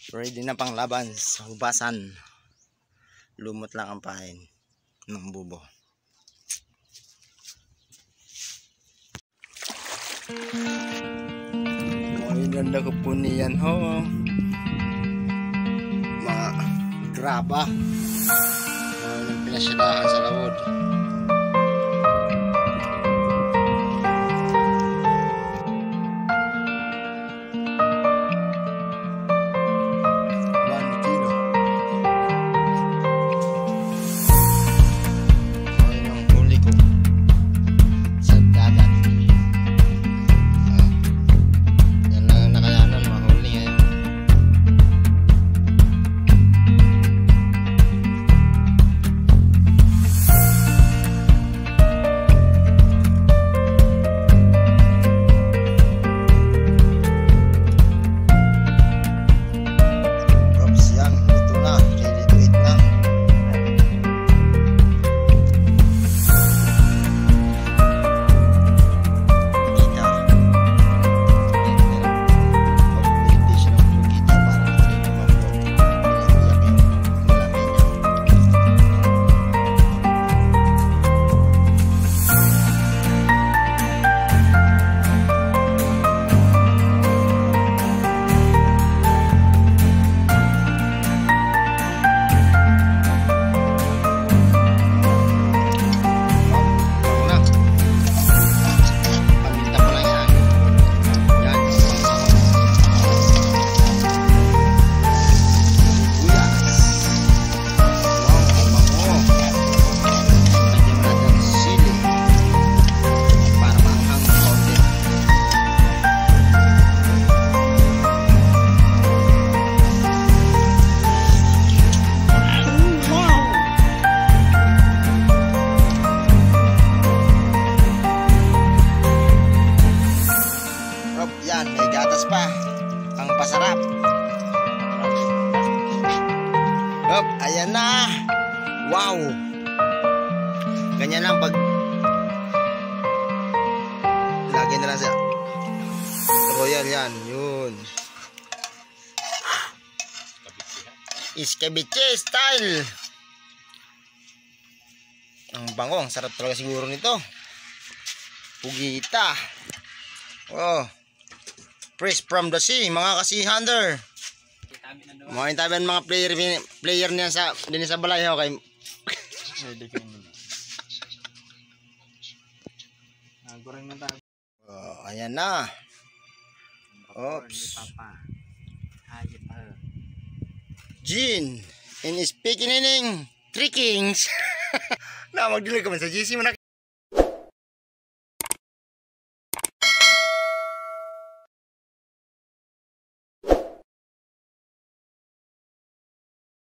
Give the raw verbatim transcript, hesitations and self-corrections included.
Ready na pang laban sa hubasan. Lumot lang ang pain ng bubo. Ay, ganda ko po niyan ho. Mga graba. Mga pinasyadahan sa lawod. Yan, may gatas pa pang pasarap. Hop, ayan na. Wow. Ganyan lang pag lagyan na lang sa royal yan, yun. Escabeche style. Ang bango, ang sarap talaga siguro nito. Pugita. Oh. Fresh from the sea, mga kasi-hunter. Mga intabihan mga player player niya sa din sa balay ho kay. Oh, ayan na. Oops. Gin in speaking in three kings. Na magdilig ka man sa G C mo na.